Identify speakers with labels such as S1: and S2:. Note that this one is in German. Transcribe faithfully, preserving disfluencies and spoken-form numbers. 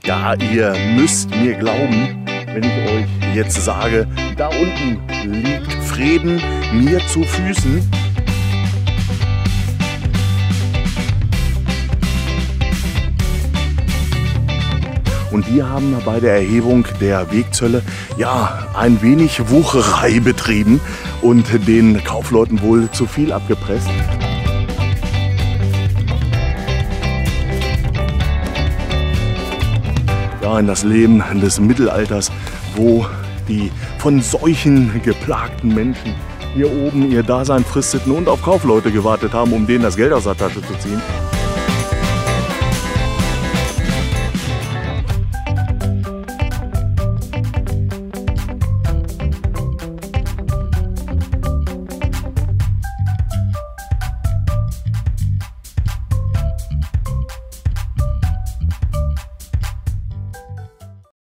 S1: Ja, ihr müsst mir glauben, wenn ich euch jetzt sage, da unten liegt Freden mir zu Füßen. Und wir haben bei der Erhebung der Wegzölle ja ein wenig Wucherei betrieben und den Kaufleuten wohl zu viel abgepresst. Ja, in das Leben des Mittelalters, wo die von Seuchen geplagten Menschen hier oben ihr Dasein fristeten und auf Kaufleute gewartet haben, um denen das Geld aus der Tasche zu ziehen.